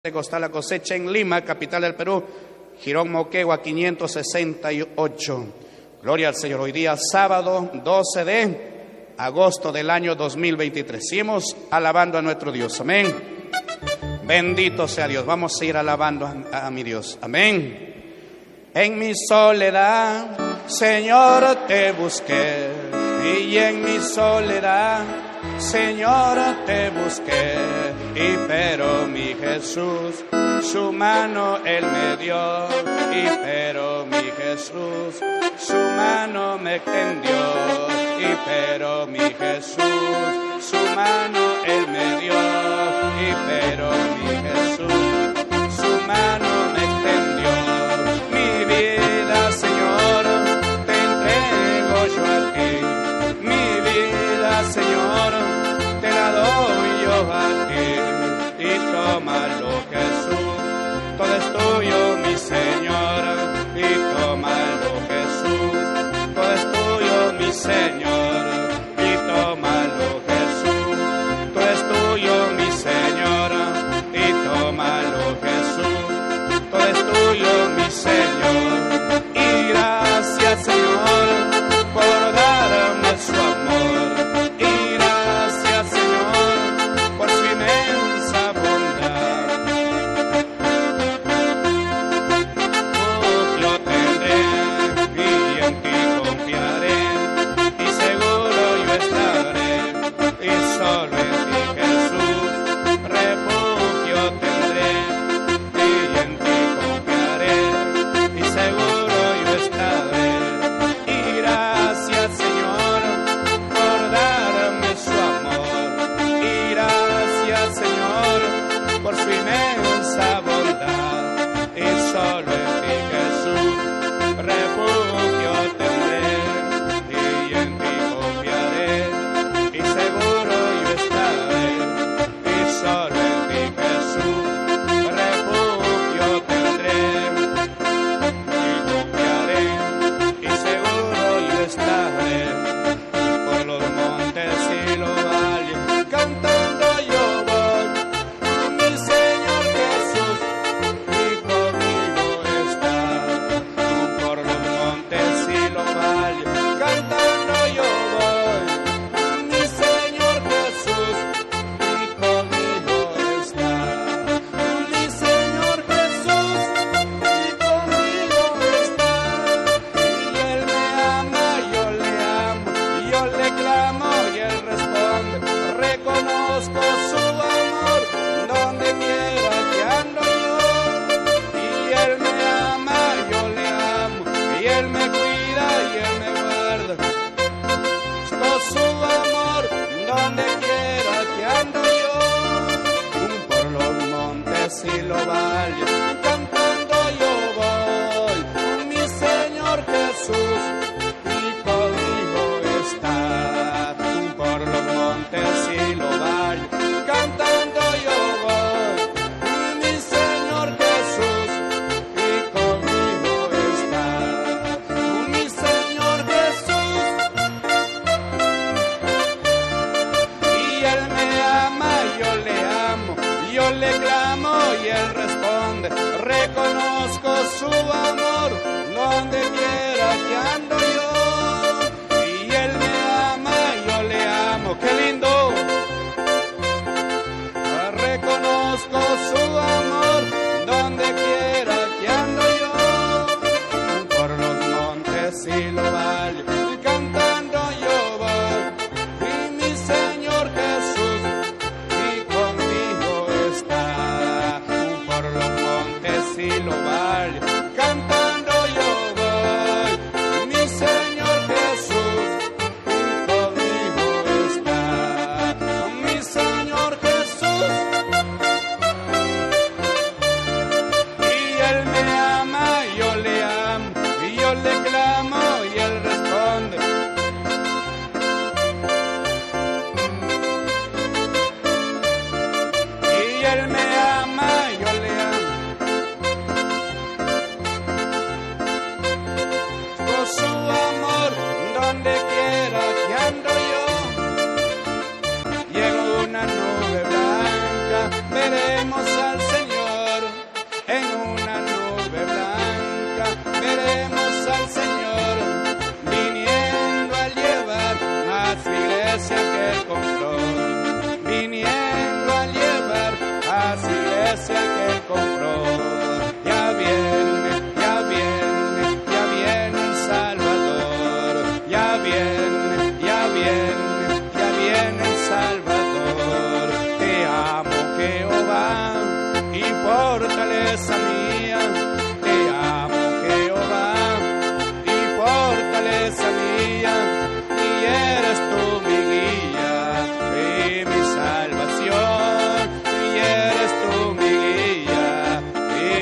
Está la cosecha en Lima, capital del Perú, Girón Moquegua 568. Gloria al Señor. Hoy día sábado 12 de agosto del año 2023. Seguimos alabando a nuestro Dios. Amén. Bendito sea Dios. Vamos a ir alabando a mi Dios. Amén. En mi soledad, Señor, te busqué. Y en mi soledad, Señor, te busqué, pero mi Jesús, su mano Él me dio, pero mi Jesús, su mano me extendió, pero mi Jesús, su mano Él me dio, pero mi Jesús, su mano me extendió. Mi vida, Señor, te entrego yo a ti. Mi vida, Señor, te la doy yo a ti, y tómalo, Jesús, todo es tuyo, mi Señor, y tómalo, Jesús, todo es tuyo, mi Señor, y tómalo, Jesús, todo es tuyo, mi Señor, y tómalo, Jesús, todo es tuyo, mi Señor, y gracias, Señor, por darme su amor, y gracias, Señor, por su inmensa bondad. Yo tendré y en ti confiaré, y seguro yo estaré, y solo en ti, Jesús, refugio tendré, y en ti confiaré, y seguro yo estaré. Y gracias, Señor, por darme su amor, y gracias, Señor, por su inmensa bondad, y solo en ti, Jesús, refugio tendré, y en ti confiaré, y seguro yo estaré, y solo en ti, Jesús, refugio tendré, y confiaré, y seguro yo estaré. Por los montes y los valles, cantando yo voy, mi Señor Jesús, y conmigo está. Por los montes y los valles, cantando yo voy, mi Señor Jesús, y conmigo está. Mi Señor Jesús, y conmigo está. Y Él me ama, yo le amo, y yo le clamo y Él responde. Reconozco su amor donde quiera que ando yo. Y Él me ama, yo le amo, y Él me cuida y Él me guarda. Con su amor donde quiera que ando yo. Por los montes y los valles, cantando yo voy, mi Señor Jesús, y conmigo está. Por los montes y los valles, cantando yo voy, mi Señor Jesús, y conmigo está. Mi Señor Jesús, y Él me ama, yo le amo, yo le clamo y Él responde. Reconozco su amor donde quiera que ando yo. Y Él me ama, yo le amo. ¡Qué lindo! Reconozco su amor donde quiera que ando yo. Por los montes y los valles, cantando yo voy, y mi Señor Jesús, y conmigo está. Por los montes y los valles, cantando yo voy. gracia que Él compró. Ya viene, ya viene, ya viene el Salvador. Ya viene, ya viene, ya viene el Salvador. Te amo, Jehová, y fortaleza mía. Te amo, Jehová, y fortaleza mía. Y eres tú mi guía y mi salvación. Y eres tú mi guía y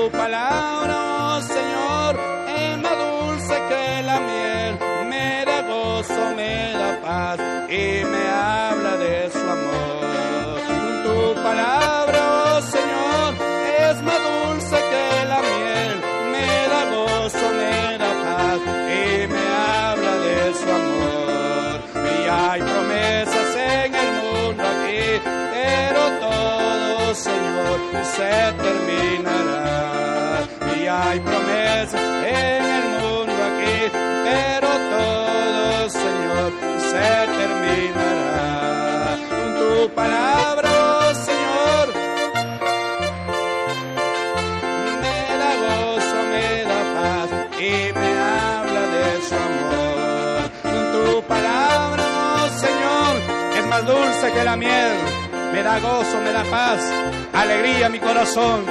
tu palabra, oh Señor, es más dulce que la miel, me da gozo, me da paz y me habla de su amor. Tu palabra, oh Señor, es más dulce que la miel, me da gozo, me da paz y me habla de su amor. Y hay promesas en el mundo aquí, pero todo, Señor, se terminará. Y hay promesas en el mundo aquí, pero todo, Señor, se terminará. Tu palabra, oh Señor, me da gozo, me da paz y me habla de su amor. Tu palabra, oh Señor, es más dulce que la miel, me da gozo, me da paz, alegría a mi corazón.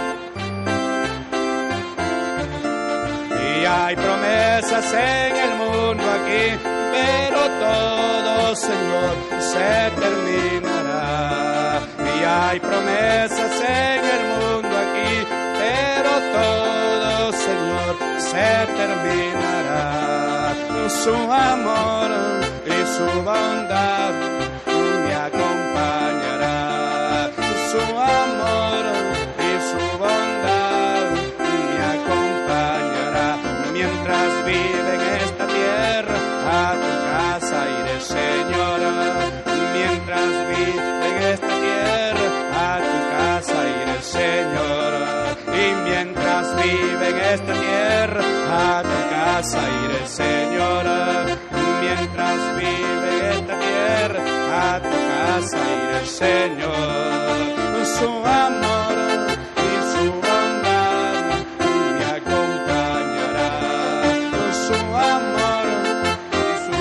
Y hay promesas en el mundo aquí, pero todo, Señor, se terminará. Y hay promesas en el mundo aquí, pero todo, Señor, se terminará. Su amor y su bondad me acompañará. Su amor y su bondad me acompañará. Mientras vive en esta tierra, a tu casa iré, Señora. Mientras vive en esta tierra, a tu casa iré, Señora. Y mientras vive en esta tierra, a tu casa iré, Señora. Mientras vive en esta tierra, a tu casa iré, Señor. Su amor y su bondad me acompañará. Su amor y su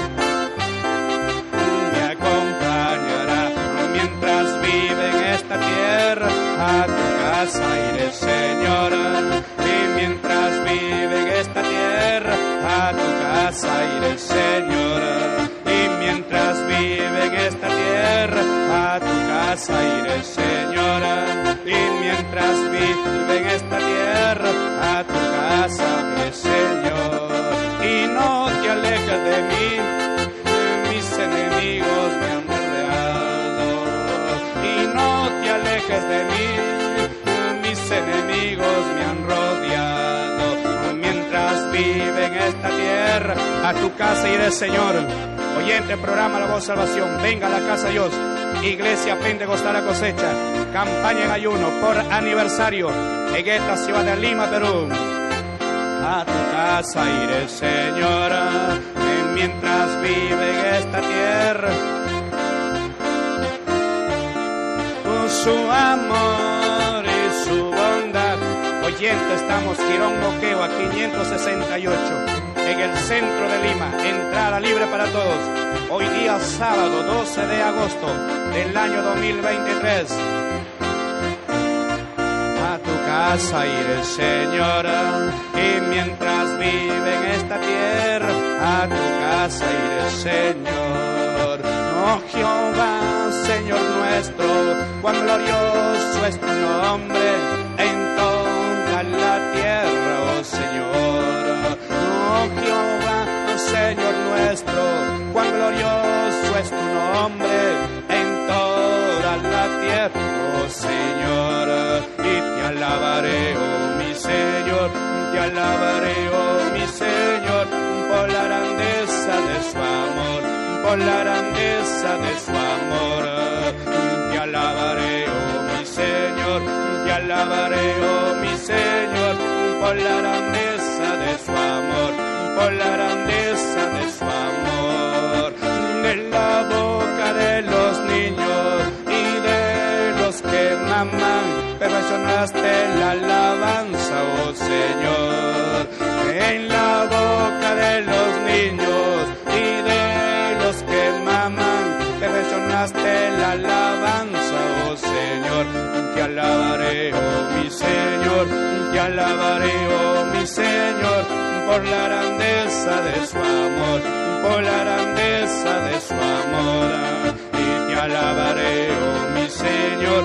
me acompañará. Mientras vive en esta tierra, a tu casa iré, Señora. Y mientras vive en esta tierra, a tu casa iré, Señora. Y mientras vive en esta tierra, a tu casa iré, Señora. Y mientras vive en esta tierra, a tu casa iré, Señor. Y no te alejes de mí, mis enemigos me han rodeado. Y no te alejes de mí, mis enemigos me han rodeado. Mientras vive en esta tierra, a tu casa iré, Señor. Oyente, programa La Voz Salvación, venga a la casa de Dios. Iglesia Pentecostal La Cosecha, campaña en ayuno por aniversario en esta ciudad de Lima, Perú. A tu casa iré, Señora, mientras vive en esta tierra. Con su amor y su bondad. Oyente, estamos Girón Moquegua 568, en el centro de Lima, entrada libre para todos. Hoy día sábado 12 de agosto del año 2023. A tu casa iré, Señora, y mientras vive en esta tierra, a tu casa iré, Señor. Oh Jehová, Señor nuestro, cuán glorioso es tu nombre en toda la tierra, oh Señor. Oh Jehová, Señor nuestro, cuán glorioso es tu nombre en toda la tierra, oh Señor. Y te alabaré, oh mi Señor, te alabaré, oh mi Señor, por la grandeza de su amor, por la grandeza de su amor. Te alabaré, oh mi Señor, te alabaré, oh mi Señor, por la grandeza de su amor, por la grandeza de su amor. De la boca de los niños y de los que maman, perfeccionaste la alabanza, oh Señor. En la boca de los niños y de los que maman, perfeccionaste la alabanza, oh Señor. Te alabaré, oh mi Señor, te alabaré, oh mi Señor, por la grandeza de su amor, por la grandeza de su amor. Y te alabaré, oh mi Señor,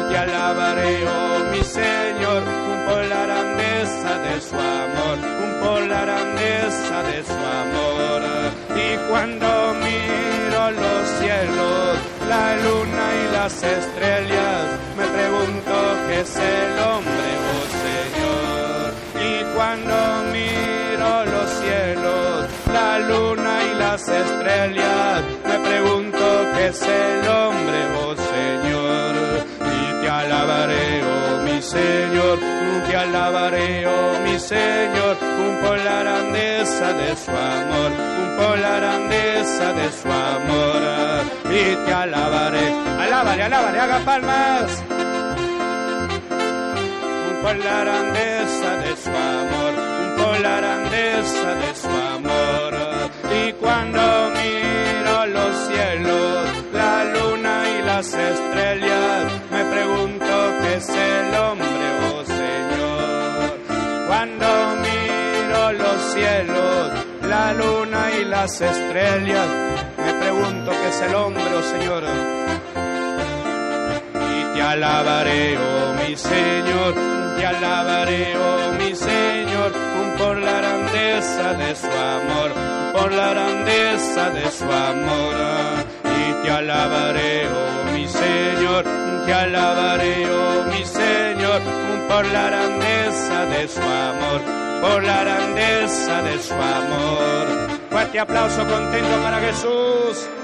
te alabaré, oh mi Señor, por la grandeza de su amor, por la grandeza de su amor. Y cuando miro los cielos, la luna y las estrellas, me pregunto qué es el hombre, oh Señor. Y cuando miro los cielos, la luna y las estrellas, me pregunto qué es el hombre, oh Señor. Y te alabaré, oh mi Señor, te alabaré, oh mi Señor, por la grandeza de su amor, por la grandeza de su amor. Y te alabaré, alábale, alábale, haga palmas. Por la grandeza de su amor, por la grandeza de su amor. Y cuando miro los cielos, la luna y las estrellas, me pregunto qué es el hombre, oh Señor. Cuando miro los cielos, la luna y las estrellas, me pregunto qué es el hombre, oh Señor. Y te alabaré, oh mi Señor, te alabaré, oh mi Señor, por la grandeza de su amor, por la grandeza de su amor. Y te alabaré, oh mi Señor, te alabaré, oh mi Señor, por la grandeza de su amor, por la grandeza de su amor. Fuerte aplauso contento para Jesús.